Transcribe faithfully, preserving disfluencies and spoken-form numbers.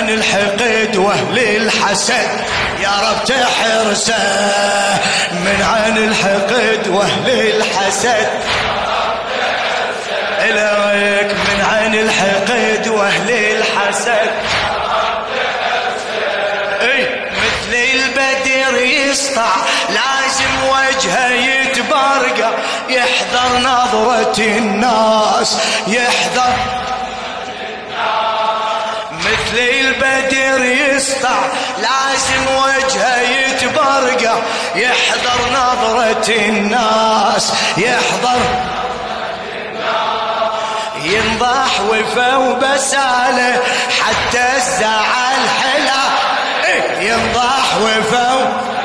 عن الحقد واهل الحسد يا رب تحرسه، من عن الحقد واهل الحسد إليك، من عن الحقد واهل الحسد اي مثل البدر يسطع لازم وجهه يتبرقع، يحذر نظرة الناس يحذر مثل البدر يسطع لازم وجهه يتبرقع، يحذر نظرة الناس يحذر ينضح وفا وبساله حتى الزعل حلا، ينضح وفا